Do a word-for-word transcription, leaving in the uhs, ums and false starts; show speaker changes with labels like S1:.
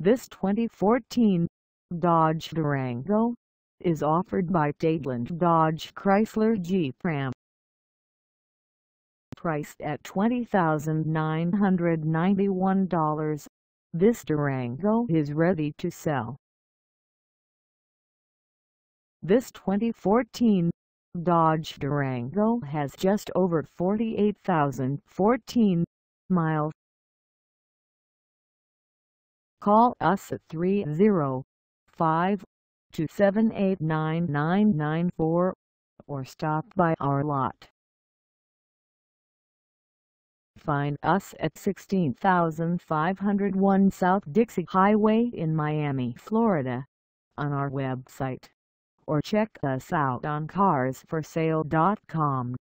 S1: This twenty fourteen Dodge Durango is offered by Dadeland Dodge Chrysler Jeep Ram. Priced at twenty thousand nine hundred ninety-one dollars, this Durango is ready to sell. This twenty fourteen Dodge Durango has just over forty-eight thousand fourteen miles. Call us at three oh five, two seven eight, nine nine nine four or stop by our lot. Find us at sixteen thousand five hundred one South Dixie Highway in Miami, Florida, on our website, or check us out on cars for sale dot com.